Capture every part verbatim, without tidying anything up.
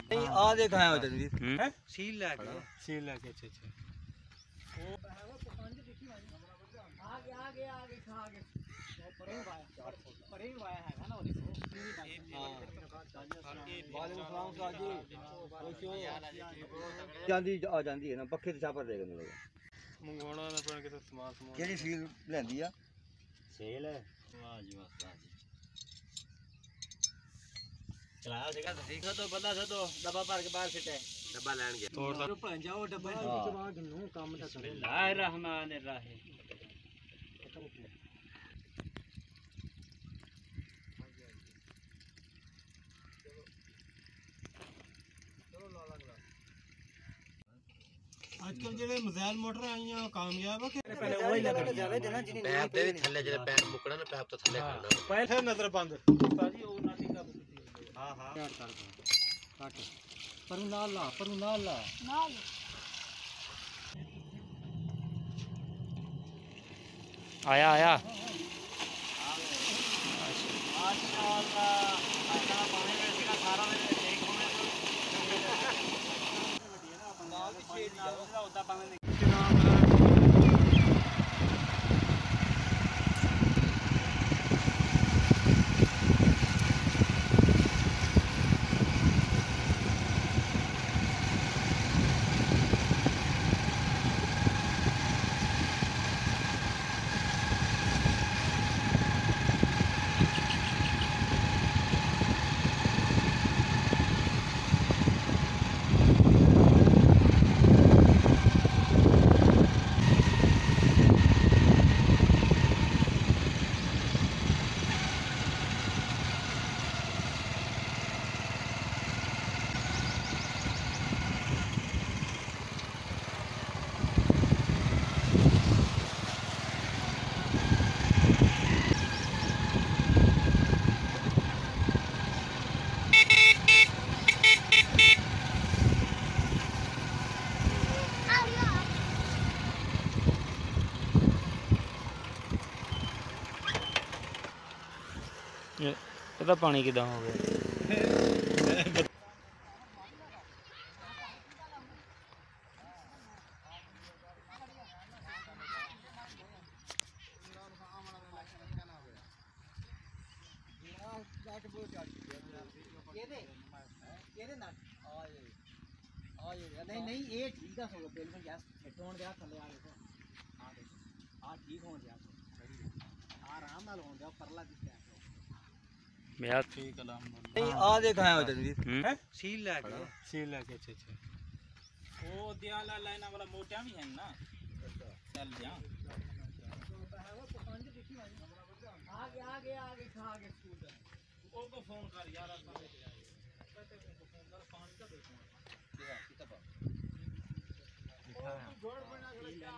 नहीं आ देखा है तनवीर हैं सील लेके सील लेके अच्छा अच्छा आगे आगे आगे खा आगे परे वाया परे वाया है ना वो देखो हां वालेकुम सलाम साजी ਜਾਂਦੀ ਆ ਜਾਂਦੀ ਹੈ ਨਾ ਪੱਖੇ ਤੇ ਛਾਪਰ ਦੇ ਗਏ ਲੋਕ ਮੰਗਵਾਉਣਾ ਨਾ ਪੈਣ ਕਿਤੇ ਸਮਾਨ ਸਮਾਨ ਕਿਹੜੀ ਸੀਲ ਲੈਂਦੀ ਆ ਸੇਲ ਹੈ ਵਾਹ ਜੀ ਵਾਹ ਵਾਹ ਜੀ ਚਲਾਇਆ ਸੀਗਾ ਦੇਖੋ तो बंदा था तो डब्बा भर के बाहर सिटे डब्बा लेन गया ਤੋੜ दा भन जाओ डब्बा जवान गन्नू काम ता करे बिस्मिल्लाह रहमान रहीम आजकल जेडे मिसाइल मोटर आईया कामयाब है कि पहले वही लगा जावे देना जिनी पैप दे थल्ले जेडे पैप मुकड़ा ना पैप तो थल्ले करना पहले नजर बंद पाजी ओ नाटी का हां हां काट कर काट पर ना ला पर ना ला ना आया आया माशाल्लाह अच्छा पानी में इसका सारा में एक होने तो नाल की छेड़ जाओ होता पानी ਇਹਦਾ ਪਾਣੀ ਕਿਦਾਂ ਹੋ ਗਿਆ नहीं नहीं ये ठीक है सो बिल्कुल गैस सेट होने दिया थल्ले आ देखो हां देखो आ ठीक होने दिया आराम नाल होने दिया परला दिखता है मेरा ठीक अल्हम्दुलिल्लाह नहीं आ देखा है तनवीर हैं सील लेके सील लेके अच्छा अच्छा वो दियाला लाइन वाला मोटा भी है ना चल जा आगे आगे आगे खा आगे स्कूल ओ को फोन कर यार सामने से जाए फोन कर पानी का देखो कितना लिखा है जोड़ बना थोड़ा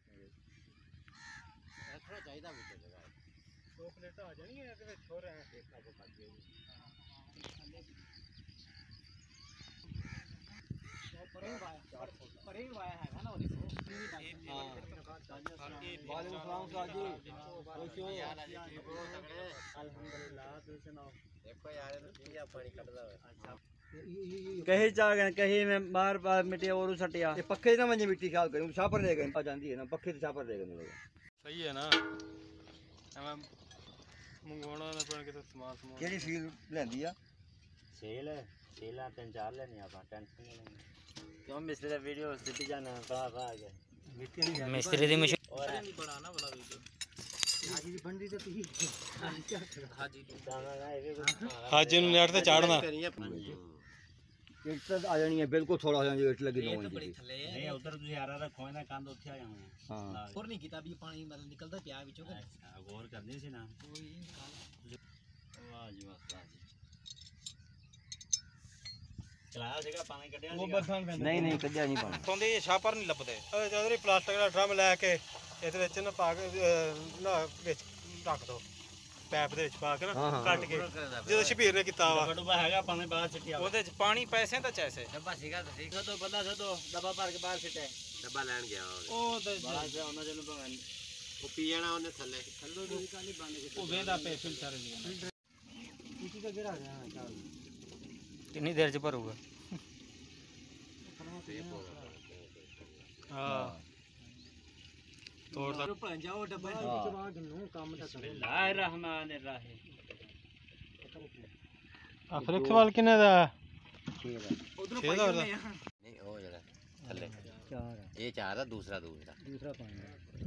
चाहिए बिच जगह दो प्लेट आ जानी है कि छोड़ रहे हैं देखा वो काट गई परे वाया परे वाया है ना वो देखो हां वालेकुम सलाम साजी अल्हम्दुलिल्लाह तू सुनाओ देखो यार ये पानी कटदा है अच्छा कहीं जा गए कहीं में बार बार मिट्टी और सटिया ये पक्के ना मंजे मिट्टी ख्याल करूं छापर दे गए आ जाती है ना पक्के से छापर दे गए लोग सही है ना मैं मंगवाਉਣਾ ਨਾ ਪੈਣ ਕਿਤੇ ਸਮਾਨ ਸਮਾਨ ਕਿਹੜੀ ਸੀਲ ਲੈਂਦੀ ਆ सेल है सेला तीन चार लेने आप टेंशन नहीं लेनी क्यों मिस्त्री का वीडियो सिटी जाना बड़ा बड़ा आ गया मिस्त्री दी मशीन और नहीं बनाना वाला वीडियो हाजी की बंदी तो थी हाजी जाना ना ये ਹਾਜੀ ਨੂੰ ਨੈਟ ਤੇ ਚਾੜਨਾ इट तो आ जानी है बिल्कुल थोड़ा हो जानी इट लगी ये दो तो इंच बड़ी की थले है नहीं उधर तुझे आ रहा था खोए ना कांद उठे आ जाए हां और नहीं किता भी पानी मतलब निकलता क्या विचों का गौर करनी सी ना कोई वाह जी वाह वाह जी चलाया ਸੀਗਾ ਪਾਣੀ ਕੱਢਿਆ ਉਹ ਬਰਸਾਨ ਪੈਂਦਾ नहीं नहीं कद्या नहीं पानी ਤੋਂਦੇ ਛਾਪਰ ਨਹੀਂ ਲੱਭਦੇ ਚੌਧਰੀ ਪਲਾਸਟਿਕ ਦਾ ਡਰਮ ਲੈ ਕੇ ਇਹਦੇ ਵਿੱਚ ਨਾ ਪਾ ਕੇ ਨਾ ਵਿੱਚ ਰੱਖ ਦੋ ਪੈਪ ਦੇ ਵਿੱਚ ਪਾ ਕੇ ਨਾ ਕੱਟ ਕੇ ਜਦੋਂ ਸ਼ਬੀਰ ਨੇ ਕੀਤਾ ਵਾ डब्बा हैगा पानी बाहर छिटिया ਉਹਦੇ ਚ ਪਾਣੀ ਪੈਸੇ ਤਾਂ ਚੈਸੇ डब्बा सीगा देखो तो बंदा था तो डब्बा भर के बाहर छिटे डब्बा लेन गया ਉਹ ਤੇ बाहर से होना जनु भवन वो पी जाना ਉਹਨੇ ਥੱਲੇ थल्लो दी काली बांध के ਉਹ ਵੇਂਦਾ ਪੇ ਫਿਲਟਰ किसी का गिरा गया क्या ਕਿੰਨੀ ਦੇਰ ਚ ਭਰੂਗਾ हां तोड़ दा जाओ डब्बा काम बिस्मिल्लाहिर्रहमानिर्रहीम अफरीक वाल किने दा उधर छे दा नहीं वो जरा थल्ले चार ये चार था दूसरा दूसरा दूसरा पानी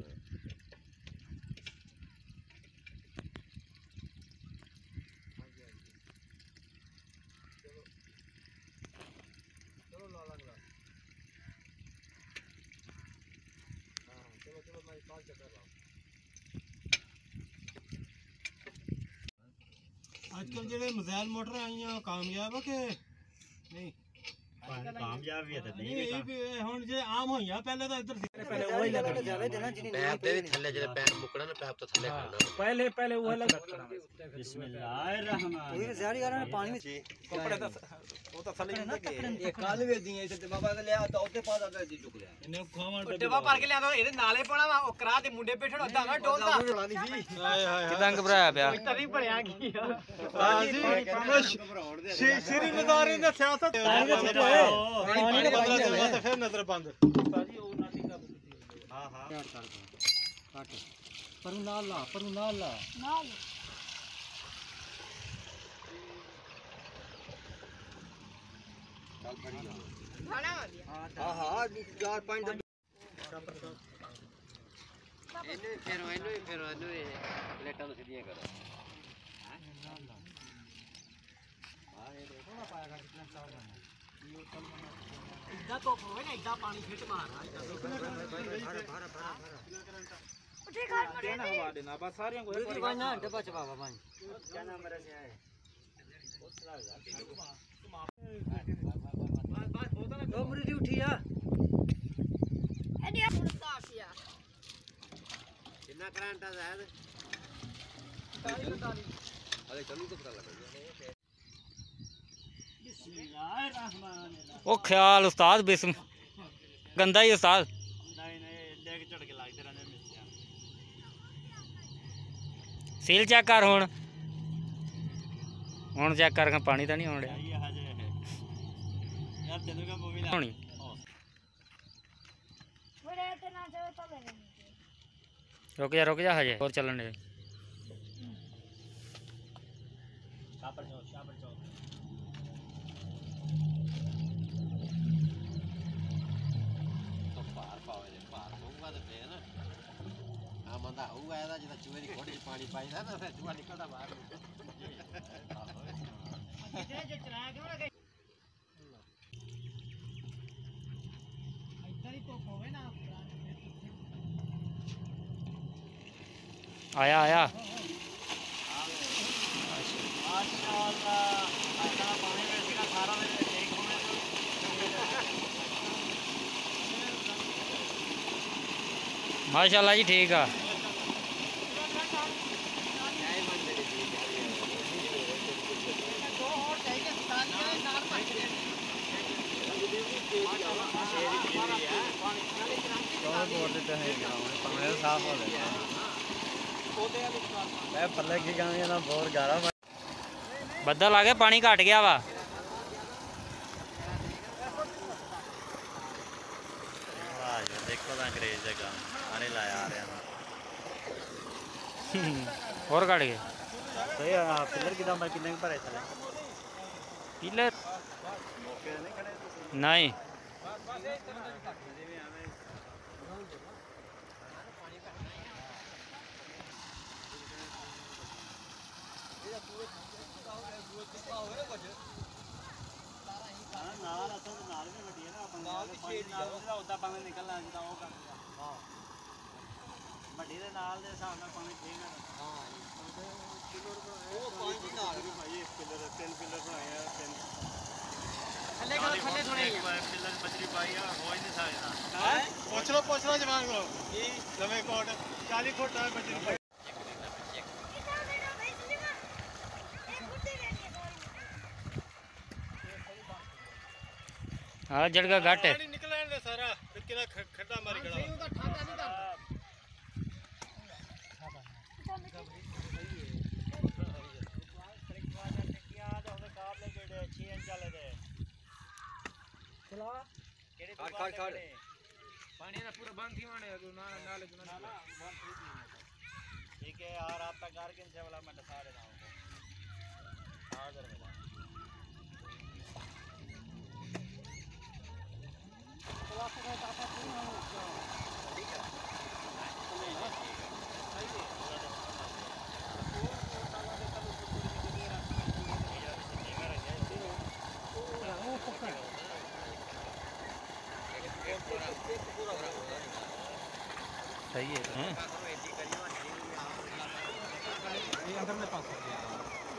आजकल जेडे मिसाइल मोटर आईयां कामयाब है कि नहीं कामयाब भी है नहीं ये भी हुन जे आम होईयां पहले तो इधर पहले वही लगा ज्यादा देना जिनी पैप दे भी थल्ले जरे पैप मुकड़ा ना पैप तो थल्ले करना पहले पहले वो लगा बिस्मिल्लाहिर्रहमानिर्रहीम वही ज़्यादा कारण पानी में कपड़े तो वो तो थल्ले ना कपड़े ये काल वे दी इसे बाबा ने लिया तो उते पास आकर दी चुक लिया इन्हें खावा डब्बा भर के लिया ਇਹਦੇ ਨਾਲੇ ਪਾਣਾ ਵਾ ਉਹ ਕਰਾ ਤੇ ਮੁੰਡੇ ਬੈਠਣ ਅੱਧਾ ਨਾ ਡੋਲਦਾ हाय हाय किदां घबराया पिया ਤਰੀ ਭਰਿਆ ਕੀ ਆ हां जी श्री मदारी ने सियासत पानी में छिटे पानी में बदला दे तो फिर नजर बंद हां हां काट पर नाल ला पर नाल ला हां हां चार पांच ਇਹਨੂੰ ਫੇਰ ਇਹਨੂੰ ਫੇਰ ਇਹਨੂੰ ਪਲੇਟਾਂ ਨੂੰ ਸਿੱਧੀਆਂ ਕਰੋ ਇਦਾਂ ਧੁੱਪ ਹੋਵੇ ਨਾ ਇਦਾਂ ਪਾਣੀ ਫਿੱਟ ਮਾਰਨਾ ना डब्बा चबा बाबा क्या नाम मेरा से है दो मुर्गी उठी आ ਕਿੰਨਾ ਕਰੰਟ ਆ ਜ਼ਾਹਿਦ ਅਰੇ ਚਲੂ ਤਾਂ ਪਤਾ ਲੱਗ ਗਿਆ ओ ख्याल उस्ताद बिस्म गंदा ही उस्ताद नहीं नहीं लेके चढ़ के लागते रहने मिस्त्रियां सील चेक कर हुन हुन चेक कर के पानी तो नहीं होने ये हजे है यार तेनू का मूवी ना होनी रुक जा रुक जा हजे और चलन दे शापर जाओ शापर जाओ ਤਾਂ ਭਾਰ ਪਾਵੇ ਜੇ ਭਾਰ ਹੋਊਗਾ ਤੇ ਫੇਰ ਆ ਮੰਦਾ ਹੋਊਗਾ ਇਹਦਾ ਜਿਹੜਾ ਚੂਹੇ ਦੀ ਖੋੜੀ ਚ ਪਾਣੀ ਪਾਈਦਾ ਨਾ ਫਿਰ ਚੂਹਾ ਨਿਕਲਦਾ ਬਾਹਰ ਨੂੰ ਕਿਤੇ ਜੇ ਚਲਾਇਆ ਕਿਉਂ ਨਾ ਗਈ ਇਦਾਂ ਹੀ ਧੁੱਪ ਹੋਵੇ ਨਾ आया आया माशाअल्लाह ऐसा पानी में इसका सारा में एक होने माशाल्लाह जी ठीक है ਦੋ ਹੋਰ ਚਾਹੀਦੇ ਸਤਾਨ ਦੇ ਨਾਲ ਭੱਜ ਗਏ बोल देते हैं पानी साफ हो गया मैं पल्ले की गांव ना बहुत गारा बदल आ गया पानी घट गया वा वाह यार देखो ना अंग्रेज का गांव पानी लाया आ रहे हैं और घट गए सही है पिलर की दाम कितने के भरे चले पिलर मौके नहीं खड़े नहीं नाल असल नाल भी वड्डी है ना अपन नाल भी छेड़ दिया उदा पानी निकलना जिदा वो कर हां वड्डी दे नाल दे हिसाब नाल पानी ठीक है हां किलो वो पांच नाल भी भाई एक पिलर तीन पिलर बनाए हैं तीन ਥੱਲੇ ਕਰ ਥੱਲੇ ਥੋੜੇ पिलर बजरी पाई है हो ही नहीं सकता हां पूछ लो पूछ लो जवान को की लवे कोट चालीस फुट है बजरी भाई हाँ जड़गा घट है पानी निकलने दे सारा किला खड्डा मारी खड़ा ਉਹਦਾ ਠਾਕਾ ਨਹੀਂ ਕਰਦਾ चला खड़ खड़ खड़ पानी ना पूरा बंद थी माने जो ना नाले जो ना ठीक है यार आप तक कार किन से वाला मैं दसा देता हूं आगर वाला क्लास का टाटा पूरा हो ठीक है सही है सही है वो पकड़ सही है हैं ये अंदर में पास कर दिया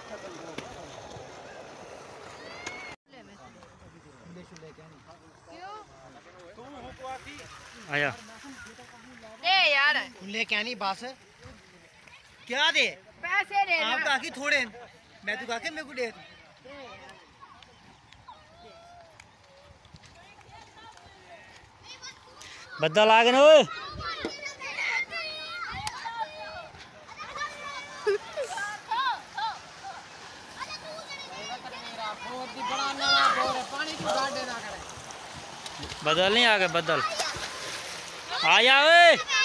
तू हुकवा थी आया दे यार लेके आनी बस क्या दे पैसे दे आप काकी थोड़े मैं तो काके मेरे को दे बदल आ गए ना ओए बदल नहीं आ गए बदल आ जा ओए